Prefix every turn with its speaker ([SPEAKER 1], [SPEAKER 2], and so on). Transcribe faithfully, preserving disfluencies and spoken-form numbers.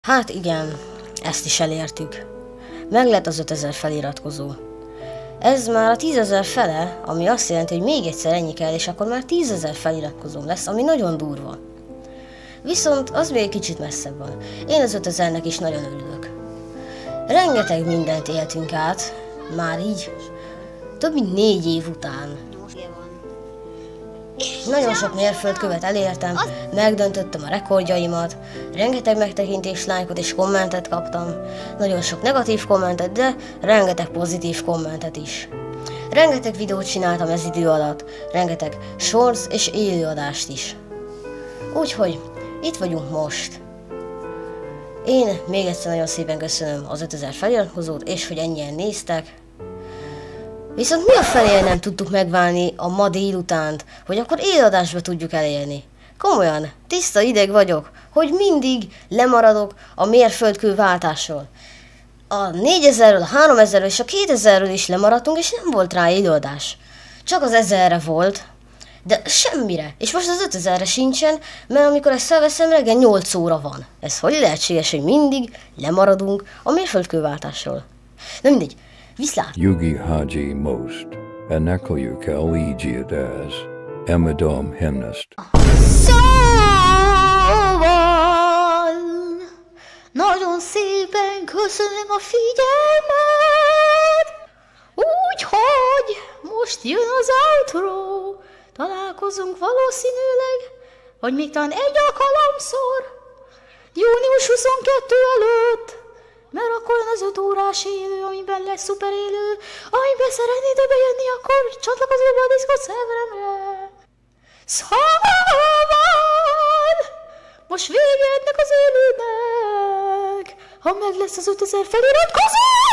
[SPEAKER 1] Hát igen, ezt is elértük. Meg lett az ötezer feliratkozó. Ez már a tízezer fele, ami azt jelenti, hogy még egyszer ennyi kell, és akkor már tízezer feliratkozó lesz, ami nagyon durva. Viszont az még kicsit messzebb van. Én az ötezernek is nagyon örülök. Rengeteg mindent éltünk át, már így, több mint négy év után. Nagyon sok mérföldkövet elértem, megdöntöttem a rekordjaimat, rengeteg megtekintést, lájkot és kommentet kaptam, nagyon sok negatív kommentet, de rengeteg pozitív kommentet is. Rengeteg videót csináltam ez idő alatt, rengeteg shorts és élőadást is. Úgyhogy itt vagyunk most. Én még egyszer nagyon szépen köszönöm az ötezer feliratkozót, és hogy ennyien néztek. Viszont mi a felére nem tudtuk megválni a ma délutánt, hogy akkor élőadásba tudjuk elérni? Komolyan, tiszta ideg vagyok, hogy mindig lemaradok a mérföldkő váltásról. A négyezerről, a háromezerről és a kétezerről is lemaradtunk, és nem volt rá élőadás. Csak az ezerre volt, de semmire. És most az ötezerre sincsen, mert amikor ezt felveszem, reggel nyolc óra van. Ez hogy lehetséges, hogy mindig lemaradunk a mérföldkőváltásról? Na mindegy. Viszlát!
[SPEAKER 2] Yugi Haji most, ennekoljuk el ígyét ez, Emadom himnest.
[SPEAKER 1] Szóval, nagyon szépen köszönöm a figyelmet, úgyhogy most jön az outro. Találkozunk valószínűleg, vagy még talán egy alkalomszor, június huszonkettő előtt. Mert akkor jön az öt órás élő, amiben lesz szuper élő, amiben szeretnéd bejönni, akkor csatlakozz be a Discord szerveremre. Szóval, most vége ennek az élőnek, ha meg lesz az ötezer feliratkozó!